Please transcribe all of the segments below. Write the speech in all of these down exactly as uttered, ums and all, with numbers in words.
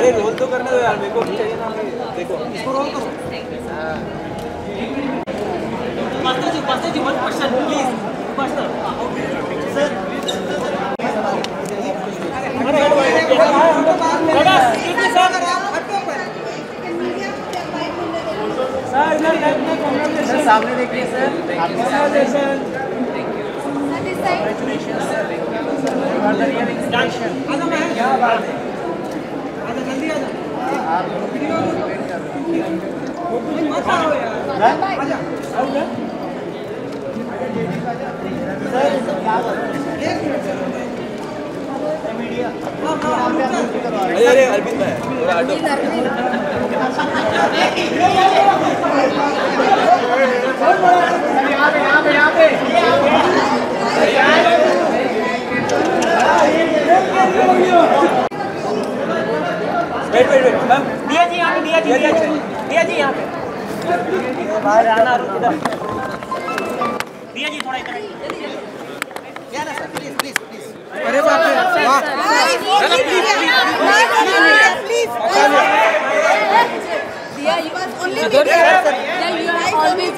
अरे रोल तो करने दो यार, मेरे को भी चाहिए ना। देखो इसको रोल करो। Master ji, master ji, one question please. Master sir, sir सामने देखिए sir, congratulations sir, you are the real inspiration। क्या बात है, जल्दी आ जा। आप वीडियो वेट कर रहे हो, मत आओ यार, आजा आजा सर। एक मिनट सर, मीडिया। अरे अरविंद भाई थोड़ा हटो। यहाँ पे यहाँ पे यहाँ पे वेट वेट वेट मैम, दिया जी यहाँ पे, दिया जी, दिया जी यहाँ पे, बाहर आना इधर, दिया जी थोड़ा इधर क्या ना सर, प्लीज प्लीज प्लीज। अरे बाप रे, वाह Yeah, you are only media. Yeah, you are always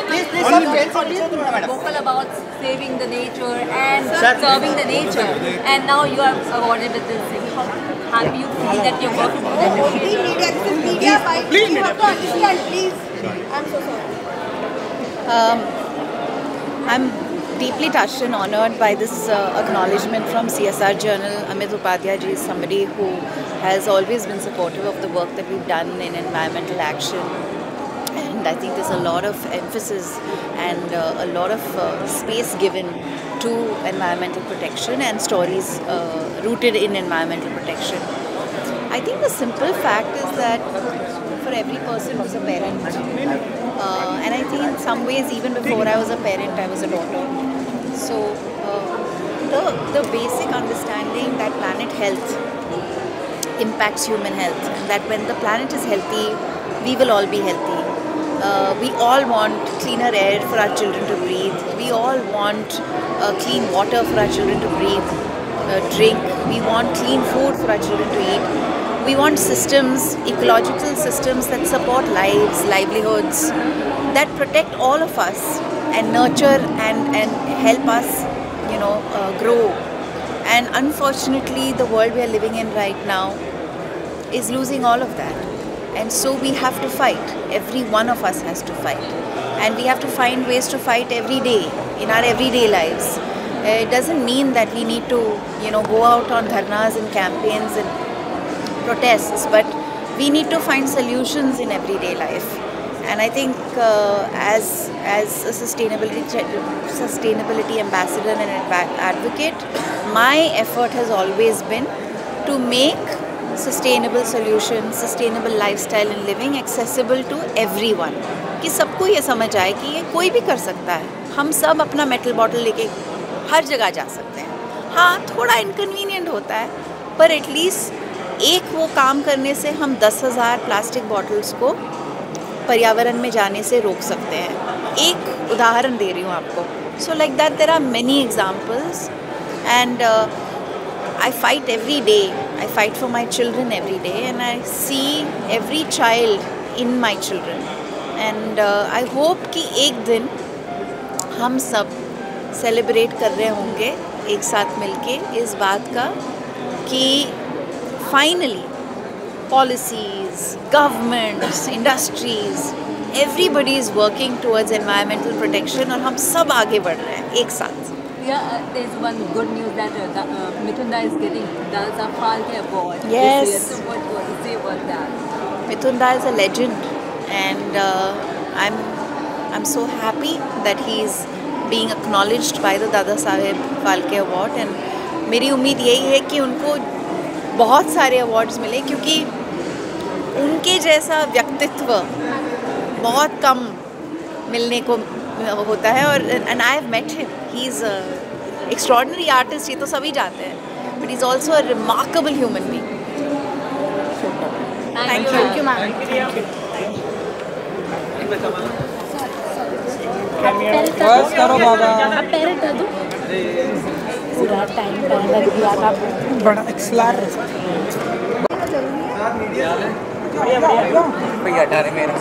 vocal about saving the nature and serving the nature, and now you are awarded with this thing. How happy you feel that you're working with the Only nature? media, this is media fight. Please, You have to understand, please. I'm so sorry. Um, I'm deeply touched and honored by this uh, acknowledgement from C S R Journal. Amit Upadhyay ji is somebody who has always been supportive of the work that we've done in environmental action, and I think there's a lot of emphasis and uh, a lot of uh, space given to environmental protection and stories uh, rooted in environmental protection. I think the simple fact is that for every person who's a parent, uh, and I think in some ways even before I was a parent, I was a daughter. So uh, the, the basic understanding that planet health impacts human health, and that when the planet is healthy, we will all be healthy. Uh, we all want cleaner air for our children to breathe. We all want uh, clean water for our children to breathe, uh, drink. We want clean food for our children to eat. We want systems, ecological systems that support lives, livelihoods, that protect all of us and nurture and, and help us, you know, uh, grow. And unfortunately, the world we are living in right now is losing all of that. And so we have to fight. Every one of us has to fight. And we have to find ways to fight every day, in our everyday lives. Uh, it doesn't mean that we need to, you know, go out on dharnas and campaigns and protests, but we need to find solutions in everyday life. And I think uh, as, as a sustainability, sustainability ambassador and advocate, my effort has always been to make sustainable solutions, sustainable lifestyle and living accessible to everyone. कि सबको ये समझ आए कि ये कोई भी कर सकता है. हम सब अपना मेटल बॉटल लेके हर जगह जा सकते हैं. हाँ, थोड़ा इनकन्वीनियंट होता है, पर एटलीस्ट एक वो काम करने से हम दस हज़ार प्लास्टिक बॉटल्स को पर्यावरण में जाने से रोक सकते हैं. एक उदाहरण दे रही हूँ आपको. So like that there are many examples, and uh, I fight every day. I fight for my children every day, and I see every child in my children. And uh, I hope कि एक दिन हम सब celebrate कर रहे होंगे एक साथ मिलके इस बात का कि finally policies, governments, industries, everybody is working towards environmental protection और हम सब आगे बढ़ रहे हैं एक साथ. Yeah, uh, there's one good news that uh, the, uh, Mithun Da is getting Dada Phalke Award Yes. this year. So what do you want to say about that? Mithun Da is a legend, and uh, I'm I'm so happy that he's being acknowledged by the Dada Saheb Phalke Award, and मेरी उम्मीद यही है कि उनको बहुत सारे awards मिले, क्योंकि उनके जैसा व्यक्तित्व बहुत कम मिलने को होता है. और and I have met him. He is extraordinary artist, ये तो सभी जानते हैं, but he is also a remarkable human being. Thank you. Thank you, ma'am. बस करो बाबा. पूरा टाइम लग गया था. बड़ा एक्सलर भैया अठारह मेरा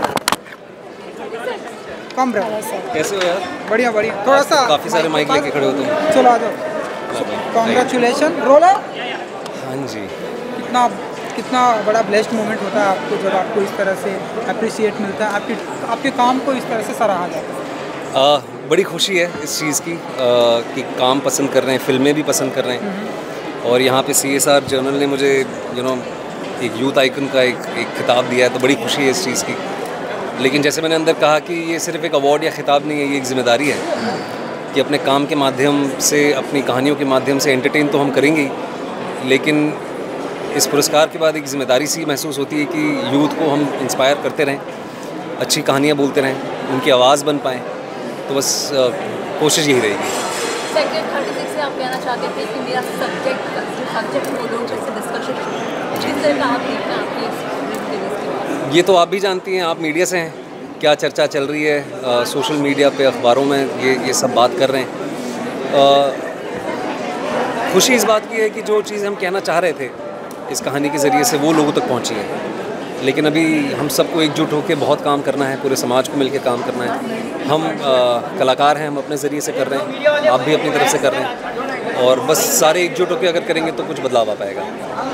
कम ब्रो। कैसे हो यार? बढ़िया बढ़िया, थोड़ा सा काफ़ी सारे माइक लेके खड़े हो तुम। चलो आ जाओ। कॉन्ग्रेचुलेशन रोला। हाँ जी। कितना कितना बड़ा ब्लेस्ड मोमेंट होता है आपको जब आपको इस तरह से अप्रिशिएट मिलता है, आपके आपके काम को इस तरह से सराहा जाता है। आ, बड़ी खुशी है इस चीज़ की आ, कि काम पसंद कर रहे हैं, फिल्में भी पसंद कर रहे हैं। और यहाँ पे सी एस आर जर्नल ने मुझे यू नो एक यूथ आइकन का एक एक खिताब दिया है, तो बड़ी खुशी है इस चीज़ की। लेकिन जैसे मैंने अंदर कहा कि ये सिर्फ एक अवार्ड या खिताब नहीं है, ये एक ज़िम्मेदारी है कि अपने काम के माध्यम से, अपनी कहानियों के माध्यम से एंटरटेन तो हम करेंगे ही, लेकिन इस पुरस्कार के बाद एक ज़िम्मेदारी सी महसूस होती है कि यूथ को हम इंस्पायर करते रहें, अच्छी कहानियाँ बोलते रहें, उनकी आवाज़ बन पाएँ। तो बस आ, कोशिश यही रहेगी। सेक्टर थर्टी सिक्स से आप कहना चाहते थे कि मेरा सब्जेक्ट सब्जेक्ट को लोग जैसे डिस्कशन जिस तरह का आप देखते हैं आपकी, ये तो आप भी जानती हैं, आप मीडिया से हैं, क्या चर्चा चल रही है आ, सोशल मीडिया पे, अखबारों में ये ये सब बात कर रहे हैं। आ, खुशी इस बात की है कि जो चीज़ हम कहना चाह रहे थे इस कहानी के ज़रिए से वो लोगों तक पहुंची है। लेकिन अभी हम सबको एकजुट होकर बहुत काम करना है, पूरे समाज को मिलकर काम करना है। हम आ, कलाकार हैं, हम अपने ज़रिए से कर रहे हैं, आप भी अपनी तरफ से कर रहे हैं, और बस सारे एकजुट होकर अगर करेंगे तो कुछ बदलाव आ पाएगा।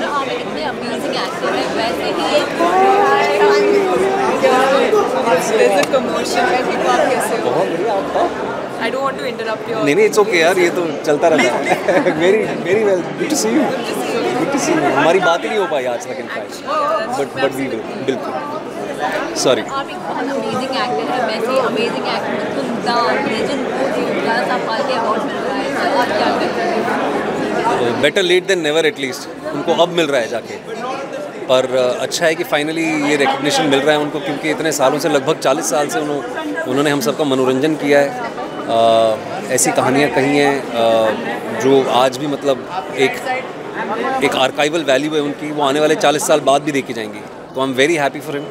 I don't want to interrupt you. नहीं नहीं, इट्स ओके यार, ये तो चलता रहता है। Very very well, good to see you, good to see you. हमारी बात ही नहीं हो पाई आज तक in fact, but but we will, बिल्कुल। सॉरी। आप एक बहुत अमेजिंग एक्टर है, वैसे अमेजिंग एक्टर तो द लेजेंड को ज़्यादा सा पाल के अवार्ड मिल रहा है, तो आप क्या करते हैं? Better late than never, at least उनको अब मिल रहा है जाके। पर अच्छा है कि फाइनली ये रिकग्निशन मिल रहा है उनको, क्योंकि इतने सालों से, लगभग चालीस साल से उन्होंने उन्होंने हम सबका मनोरंजन किया है। आ, ऐसी कहानियाँ कही हैं जो आज भी मतलब एक एक आर्काइवल वैल्यू है उनकी, वो आने वाले चालीस साल बाद भी देखी जाएंगी। तो I am very happy for him.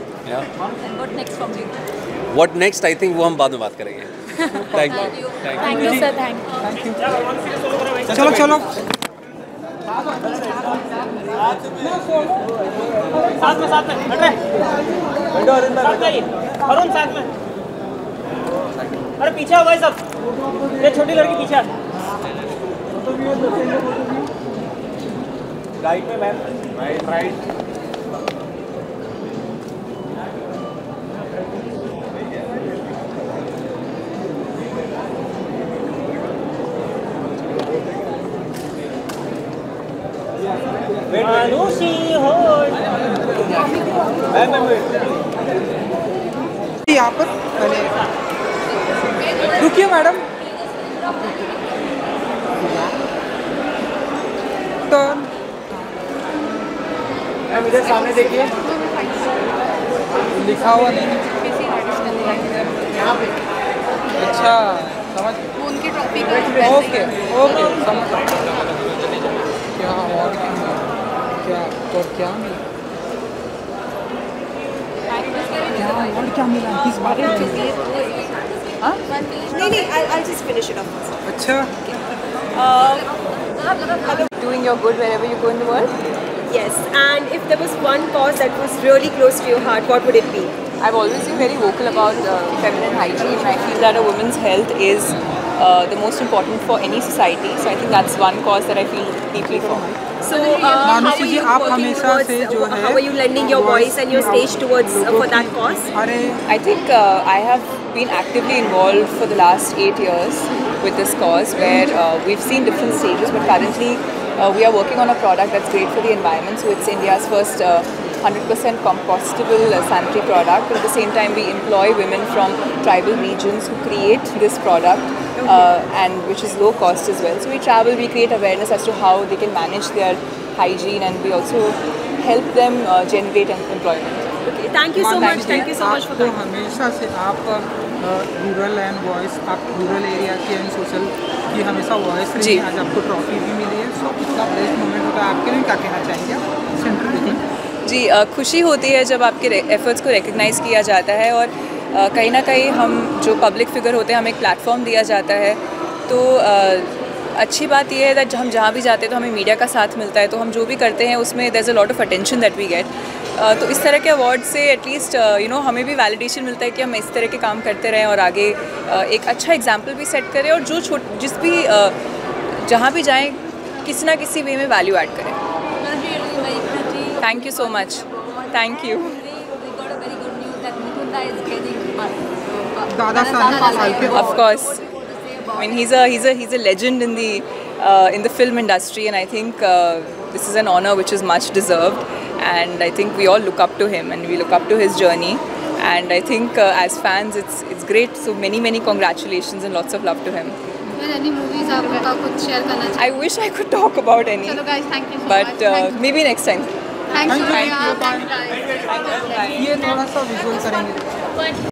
What next, I think वो हम बाद में बात करेंगे। Thank you, thank you sir, thank you. चलो चलो साथ में साथ में हट रहे साथ में ही अरुण साथ में। अरे पीछे हो भाई सब, ये छोटी लड़की पीछे। राइट में मैम, राइट राइट। मानुषी हो यहाँ पर पहले रुकिए मैडम। तो इधर सामने देखिए, लिखा हुआ नहीं। अच्छा समझ, उनकी ट्रॉफी ओके ओके समझ। क्या और क्या और क्या मिला, क्या और क्या मिला, किस बारे में? हाँ नहीं नहीं, I'll, I'll just finish it off. अच्छा। Doing your good wherever you go in the world. Yes, and if there was one cause that was really close to your heart, what would it be? I've always been very vocal about uh, feminine hygiene. I feel that a woman's health is uh, the most important for any society. So I think that's one cause that I feel deeply for. So, uh, how Manushi are ji, you आप working हमेशा towards, से जो है how are you lending your voice and your stage towards uh, for that cause? अरे I think uh, I have been actively involved for the last eight years with this cause, where uh, we've seen different stages, but currently uh, we are working on a product that's great for the environment. So it's India's first uh, one hundred percent compostable uh, sanitary product. But at the same time, we employ women from tribal regions who create this product, uh, and which is low cost as well. So we travel, we create awareness as to how they can manage their hygiene, and we also help them uh, generate employment. Okay, thank you so much. Thank you so much for आपको that. हमेशा से आप rural and voice, आप rural area की and social की हमेशा voice रही है। आज आपको ट्रॉफी भी मिली है, सो इतना बेस्ट मोमेंट होता है आपके लिए, क्या कहना चाहेंगे आप सेंटर में? जी, uh, खुशी होती है जब आपके एफर्ट्स को रिकग्नाइज़ किया जाता है, और uh, कहीं ना कहीं हम जो पब्लिक फिगर होते हैं हमें एक प्लेटफॉर्म दिया जाता है। तो uh, अच्छी बात यह है कि हम जहाँ भी जाते हैं तो हमें मीडिया का साथ मिलता है, तो हम जो भी करते हैं उसमें there is a lot of attention that we get. Uh, तो इस तरह के अवार्ड से एटलीस्ट यू नो हमें भी वैलिडेशन मिलता है कि हम इस तरह के काम करते रहें और आगे uh, एक अच्छा एग्जाम्पल भी सेट करें और जो छोट जिस भी uh, जहाँ भी जाएं किसी ना किसी वे में वैल्यू ऐड करें. Thank you so much. Thank you. Dada Saheb Of course. I mean, he's a he's a he's a legend in the uh, in the film industry, and I think uh, this is an honor which is much deserved. And I think we all look up to him, and we look up to his journey. And I think uh, as fans, it's it's great. So many many congratulations and lots of love to him. Any movies आपका कुछ share करना चाहिए? I wish I could talk about any. चलो guys, thank you so but much. uh, maybe next time. Thank you. Thank you. Thank you. ये थोड़ा सा visual करेंगे.